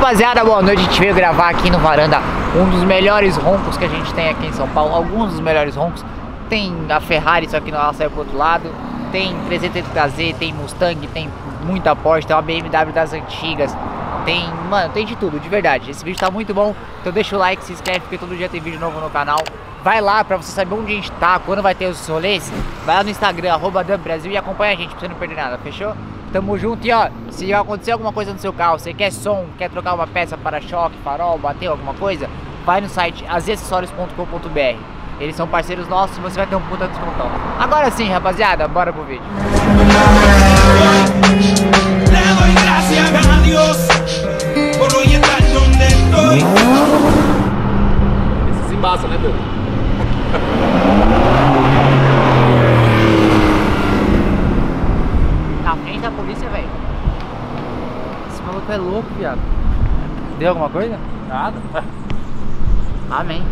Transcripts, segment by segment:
Rapaziada, boa noite. A gente veio gravar aqui no Varanda um dos melhores roncos que a gente tem aqui em São Paulo. Alguns dos melhores roncos. Tem a Ferrari, só que ela saiu pro outro lado. Tem 380Z, tem Mustang, tem muita Porsche, tem uma BMW das antigas. Tem, mano, tem de tudo, de verdade. Esse vídeo tá muito bom, então deixa o like, se inscreve, porque todo dia tem vídeo novo no canal. Vai lá pra você saber onde a gente tá, quando vai ter os rolês. Vai lá no Instagram, @DubBrasil, e acompanha a gente pra você não perder nada, fechou? Tamo junto. E ó, se acontecer alguma coisa no seu carro, você quer som, quer trocar uma peça, para-choque, farol, bateu alguma coisa, vai no site azacessorios.com.br. Eles são parceiros nossos e você vai ter um puta descontão. Agora sim, rapaziada, bora pro vídeo. Esses embaçam, né, meu? Na frente da polícia, velho. Esse maluco é louco, viado. Deu alguma coisa? Nada. Amém.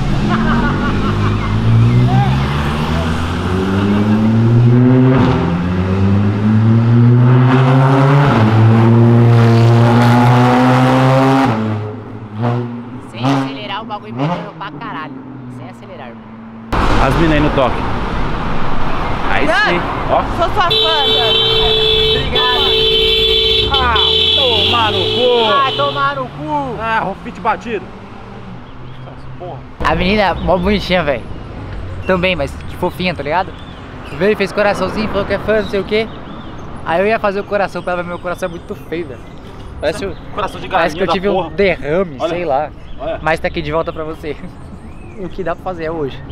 Sem acelerar, o bagulho pegando pra caralho. Sem acelerar, irmão. As minas aí no toque. Aí sim, ó. Sou sua fã, Obrigado. Ah, tomar no cu. Vai tomar no cu. Ah, Rofite batido. Porra. A menina, mó bonitinha, velho. Também, mas de fofinha, tá ligado? Veio, fez coraçãozinho, falou que é fã, não sei o que. Aí eu ia fazer o coração pra ela, meu coração é muito feio, velho. Parece, Coração de parece que eu galinha tive da um porra. derrame, Olha. sei lá. Olha. Mas tá aqui de volta pra você. O que dá pra fazer é hoje.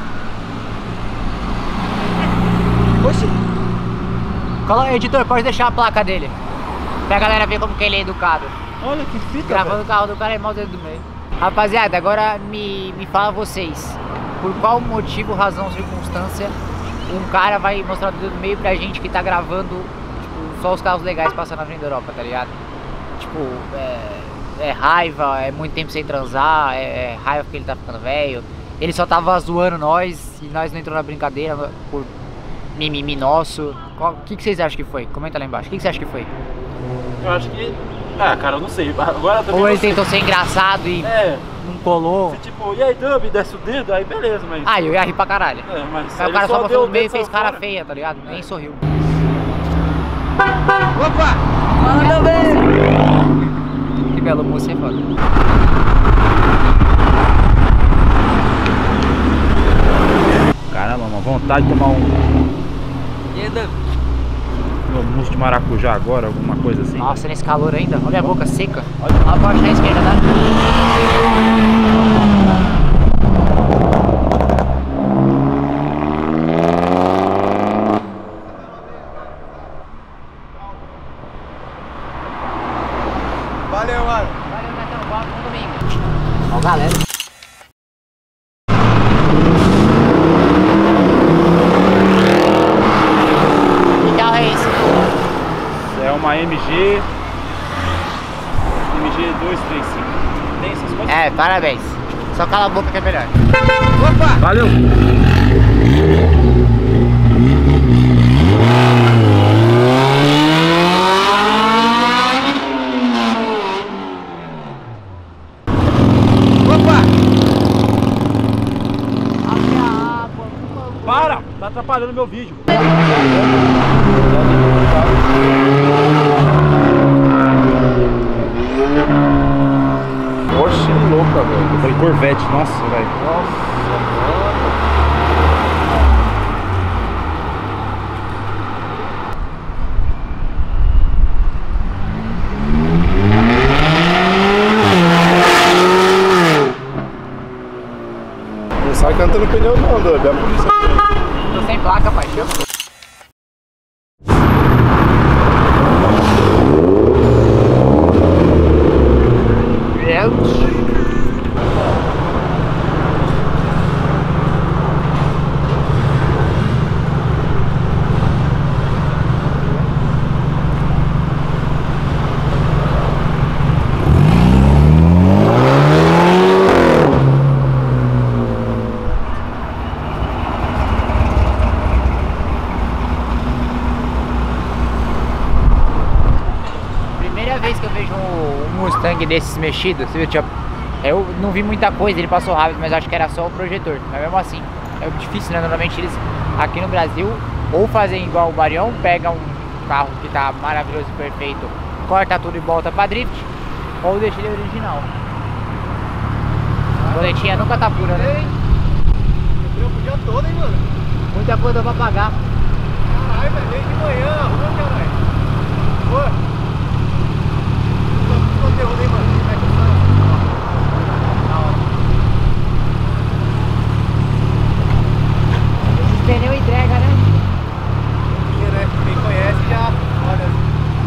Oxi. Editor, pode deixar a placa dele. Pra galera ver como que ele é educado. Olha que fita, Gravando velho. o carro do cara é mal dedo do meio. Rapaziada, agora me fala vocês. Por qual motivo, razão, circunstância, um cara vai mostrar o dedo do meio pra gente que tá gravando, tipo, só os carros legais passando na frente da Europa, tá ligado? Tipo, é raiva, é muito tempo sem transar, é raiva porque ele tá ficando velho. Ele só tava zoando nós e nós não entrou na brincadeira por mimimi nosso. O que vocês acham que foi? Comenta lá embaixo. O que você acha que foi? Eu acho que... Ah, cara, eu não sei. Agora também Ou não ele sei. tentou ser engraçado e É, não colou? se tipo, e aí, Dub, desce o dedo, aí beleza, mas... Ah, eu ia rir pra caralho. É, mas Aí o ele cara só deu mostrou o no meio e dedo, fez saiu cara fora. feia, tá ligado? Nem sorriu. Opa! Manda bem! Que belo moço, é foda. Caramba, uma vontade de tomar um E aí, Dan? mousse de maracujá agora, alguma coisa assim. Nossa, nesse calor ainda. Olha a boca seca. Olha lá pra baixo à esquerda, tá? Valeu, mano. Valeu, Netão. Volta no domingo. Ó, galera. Que carro é esse? É uma MG 235. Tem essas coisas? É, parabéns. Só cala a boca que é melhor. Opa! Valeu! Opa! Abre a água, por favor. Para! Tá atrapalhando meu vídeo. Poxa, louca, velho. Foi Corvette, nossa, velho. Não sai cantando pneu não, doido. É a polícia. Tô sem placa, paixão. desses mexidos, você viu? Tipo, eu não vi muita coisa, ele passou rápido, mas acho que era só o projetor. Mas mesmo assim, é difícil, né? Normalmente eles aqui no Brasil ou fazem igual o Barião, pegam um carro que tá maravilhoso e perfeito, corta tudo e volta pra drift, ou deixa ele original. A boletinha nunca tá pura, né? Eu o dia todo, hein, mano? Muita coisa pra pagar. Caralho, velho, desde de manhã, arruma, caralho. Pô. Conteúdo, hein, mano? Como é que funciona? Esses pneus entrega, né? Né? Quem conhece já, olha.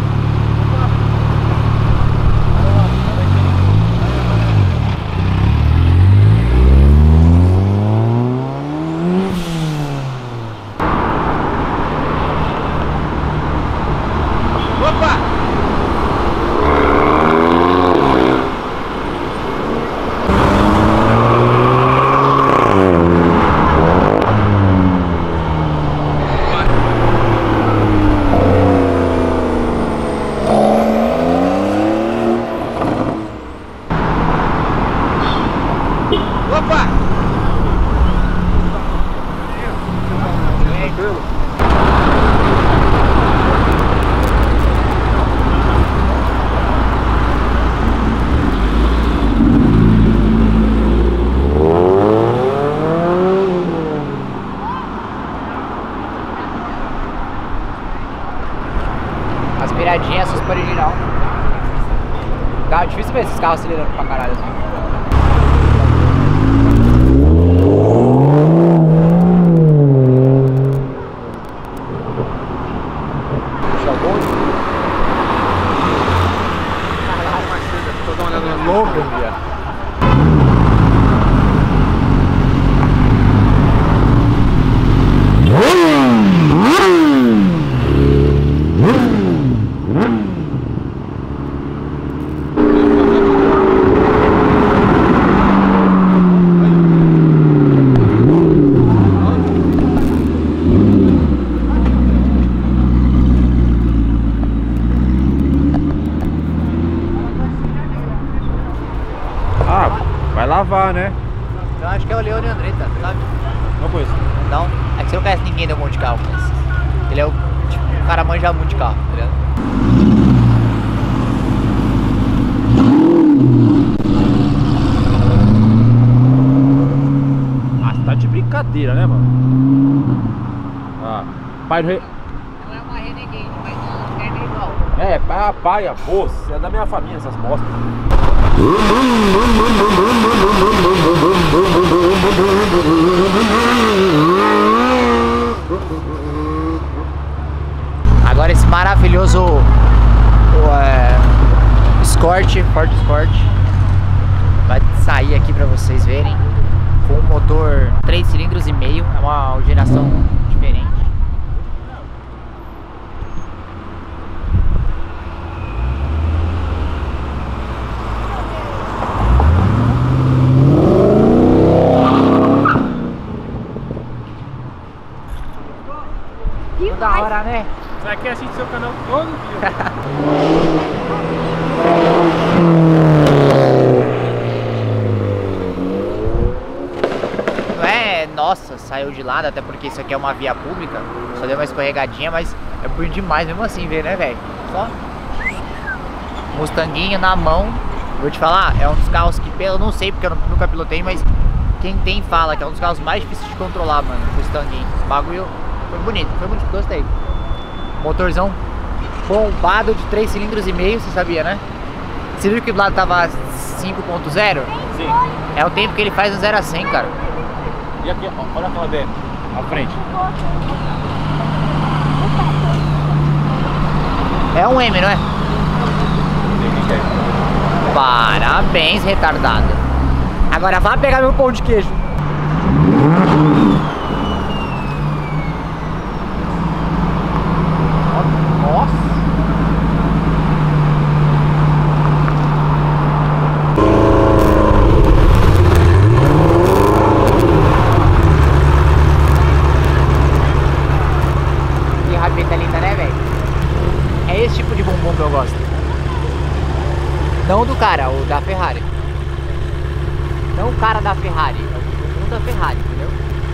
Aspiradinha, essa super original. Tá difícil ver esses carros acelerando pra caralho assim. Puxa o bonde. Tô dando uma olhada no Louco, viado. Vai lavar, né? Eu acho que é o Leone Andretta, sabe? Não conheço. Não, é que você não conhece ninguém do mundo de carro, mas ele é o tipo, o cara manja muito de carro, tá ligado? Ah, você tá de brincadeira, né, mano? Ah, pai do rei. Não é uma Renegade, mas é igual. É, pai, avô, é da minha família essas bostas. Agora esse maravilhoso Escort, Ford Escort vai sair aqui pra vocês verem, com um motor 3 cilindros e meio, é uma geração diferente. Da hora, né? Você quer assistir seu canal todo dia? Não é, nossa, saiu de lado, até porque isso aqui é uma via pública, só deu uma escorregadinha, mas é bonito demais mesmo assim ver, né, velho? Só Mustanguinho na mão. Vou te falar, é um dos carros que, eu não sei porque eu nunca pilotei, mas quem tem fala que é um dos carros mais difíceis de controlar, mano, Mustanguinho. O bagulho foi bonito, gostei. Motorzão bombado de 3 cilindros e meio, você sabia, né? Você viu que do lado tava 5.0? Sim. É o tempo que ele faz no 0 a 100, cara. E aqui, ó, olha aquela dentro, à frente. É um M, não é? Parabéns, retardado. Agora vá pegar meu pão de queijo. Nossa. Que rabeta linda, né, velho? É esse tipo de bumbum que eu gosto. Não do cara, o Ferrari. Não o cara da Ferrari, é o mundo da Ferrari, entendeu?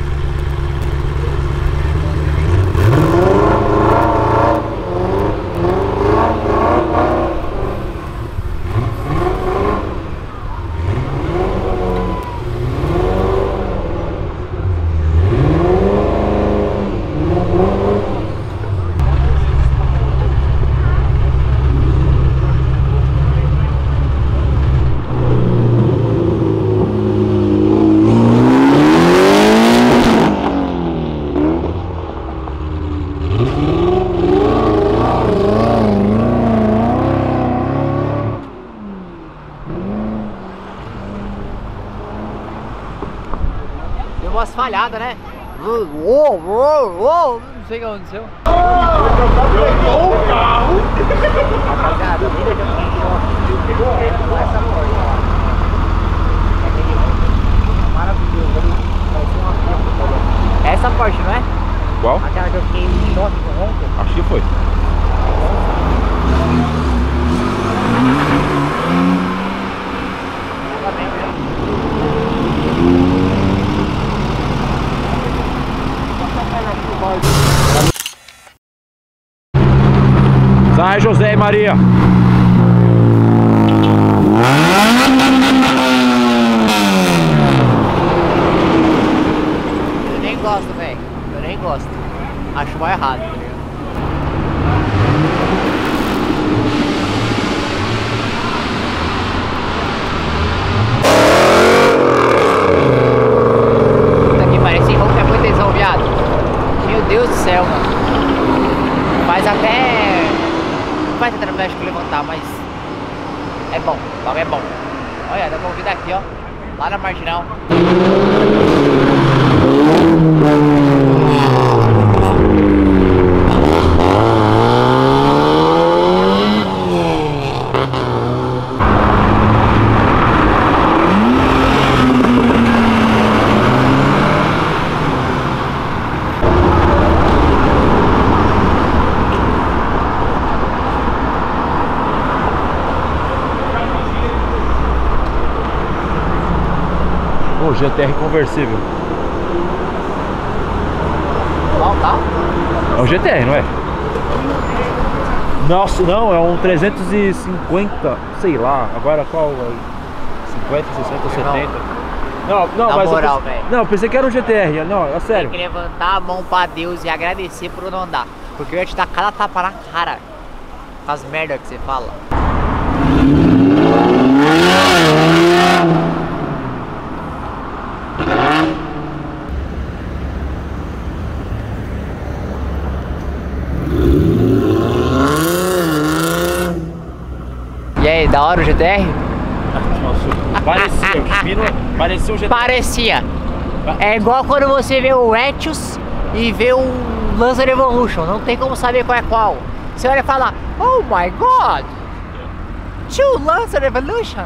Deu umas falhadas, né? Não sei o que aconteceu. Rapaziada, vida que eu tenho essa porta. Maravilhoso. Essa Porsche, não é? Qual? Aquela que eu fiquei em choque com o ronco. Acho que foi. Sai, José e Maria. Eu nem gosto, velho. Eu nem gosto. Acho mais errado, tá ligado? Puta que pariu, esse ronco é muita tesão, viado. Meu Deus do céu, mano. Faz até... Não faz até tráfego levantar, mas... É bom, logo é bom. Olha, dá pra ouvir daqui, ó. Lá na marginal. O GTR conversível. Qual tá? É o GTR, não é? Nossa, não, é um 350, sei lá. Agora qual? 50, 60, 70? Não, Na mas moral, eu pensei, velho. não, eu pensei que era um GTR. Não, é Tem sério. que levantar a mão pra Deus e agradecer por não andar. Porque eu ia te dar cada tapa na cara. Com as merdas que você fala. E aí, da hora o GTR? Nossa, parecia um GTR. Parecia. É igual quando você vê o Etios e vê o Lancer Evolution. Não tem como saber qual é qual. Você olha e fala, oh my god! Two Lancer Evolution!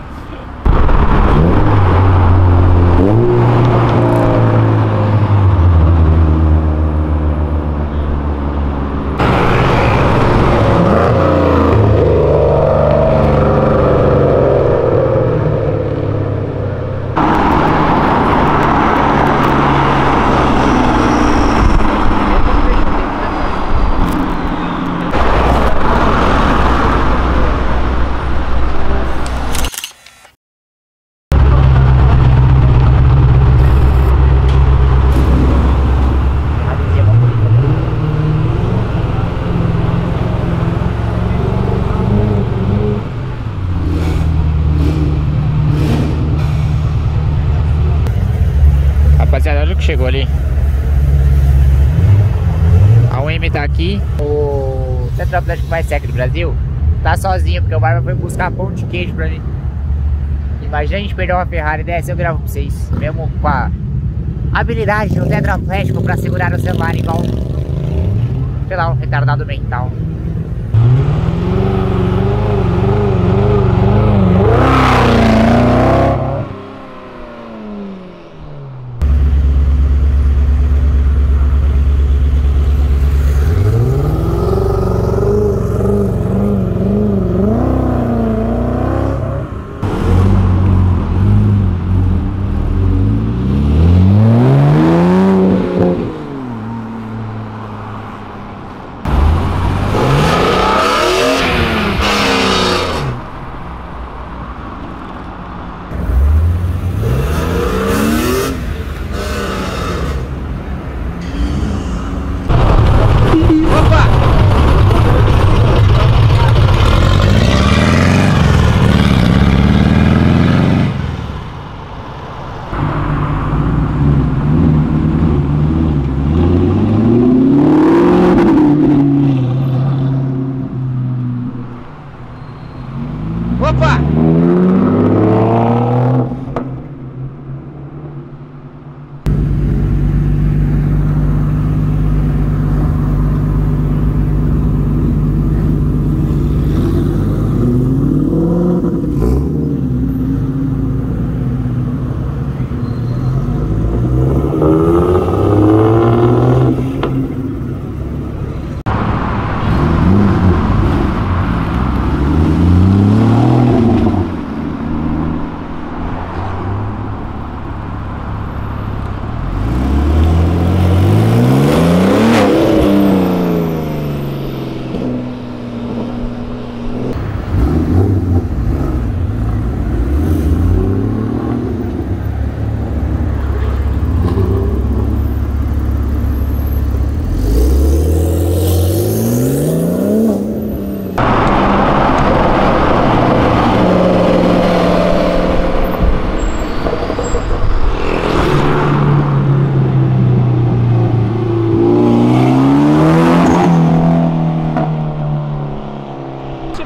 Rapaziada, olha o que chegou ali. A UM tá aqui. O Centro Atlético mais seco do Brasil tá sozinho, porque o Barba foi buscar pão de queijo pra mim. Imagina a gente perder uma Ferrari dessa, eu gravo pra vocês. Mesmo com a habilidade do Centro Atlético pra segurar o celular igual, sei lá, um retardado mental.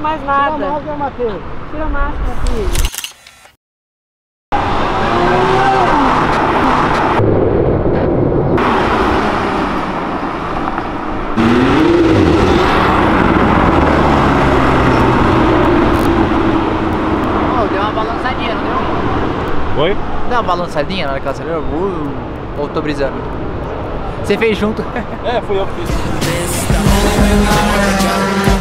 mais nada. Tira a máscara, Matheus. Tira a máscara, filho. Deu uma balançadinha, não deu? Oi? Deu uma balançadinha na hora que ela acelerou? Ou tô brisando? Você fez junto? É, fui eu que fiz. This the only way we work out.